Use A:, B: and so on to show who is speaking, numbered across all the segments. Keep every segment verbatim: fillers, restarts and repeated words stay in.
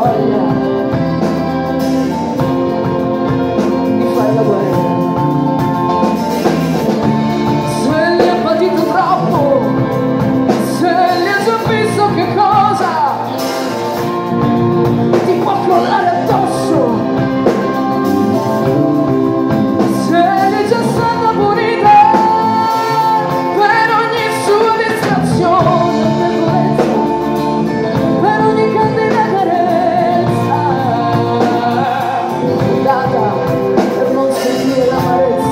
A: voglia di fare la guerra. Se li ha patito troppo, se li ha già visto che cosa ti può crollare addosso, se li è già stata punita per ogni sua distrazione e debolezza, per ogni candida carezza data per non sentire l'amarezza.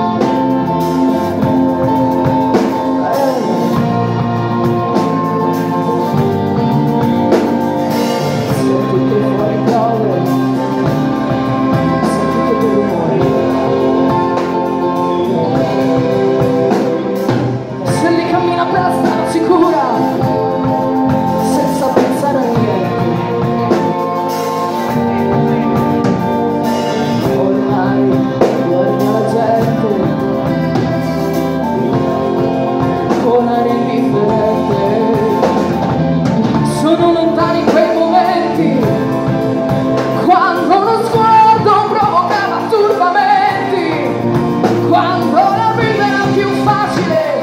A: Sono lontani quei momenti quando uno sguardo provocava turbamenti, quando la vita era più facile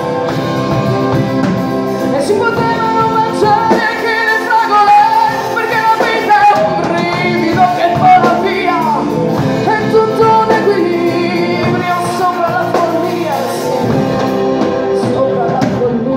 A: e si potevano mangiare anche le fragole, perché la vita è un brivido che vola via, è tutto un equilibrio sopra la follia, sì, sopra la follia.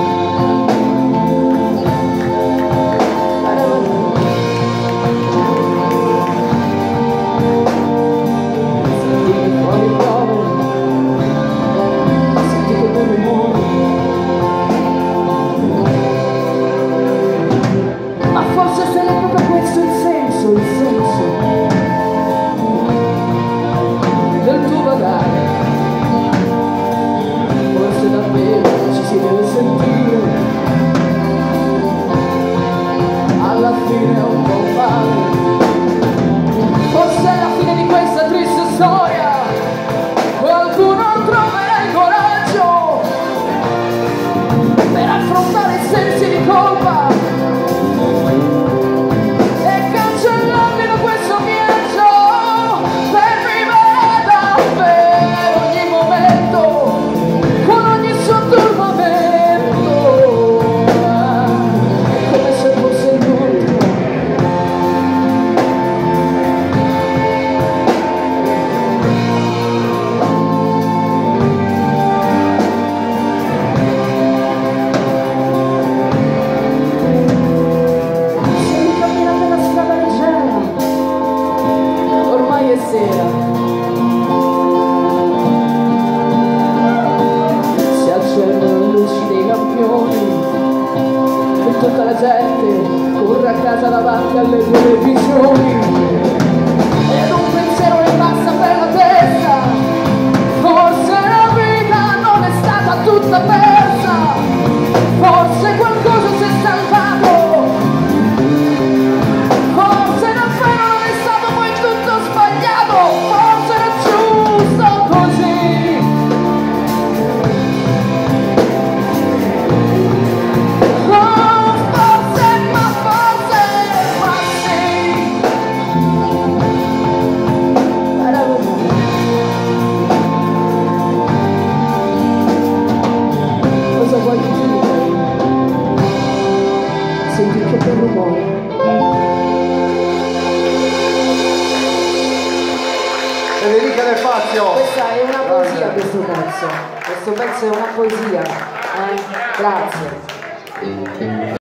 A: Ma forse se è proprio questo il senso, il senso del tuo vagare. Forse davvero ci si deve sentire, alla fine è un po' male. Forse alla fine di questa triste storia qualcuno troverà il coraggio per affrontare i sensi di colpa e cancellarli da questo viaggio, per vivere davvero ogni momento con ogni suo turbamento, come se fosse l'ultimo. Sera si accendono le luci dei lampioni e tutta la gente corre a casa davanti alle televisioni ed un pensiero le passa per la testa: forse la vita non è stata tutta persa, forse qualcosa si è salvato, forse davvero non è stato poi tutto sbagliato, forse era giusto così. Oh, forse, ma forse, ma sì. Cosa vuoi che ti dica? Senti che bel rumore.
B: Federica De Fazio.
A: Questa è una poesia, questo pezzo. Questo pezzo è una poesia. Eh? Grazie.